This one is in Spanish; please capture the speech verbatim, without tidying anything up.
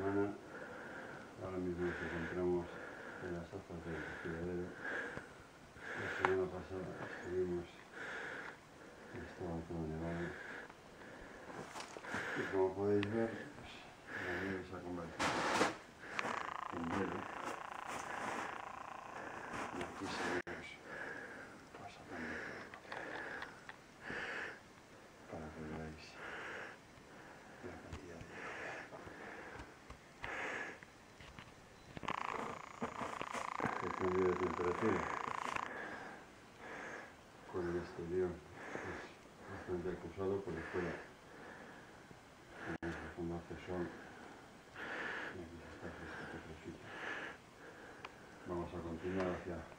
semana. Ahora mismo nos encontramos en las afueras del desfiladero. La semana pasada estuvimos y estaba todo nevado. Y como podéis ver, pues, la nieve se ha convertido en hielo. Y aquí seguimos pues, sacando todo para que veáis la cantidad de hielo que hay. El cambio de temperatura con el exterior es bastante acusado, por fuera cuando hace sol y aquí se está fresquito, fresquito. Vamos a continuar hacia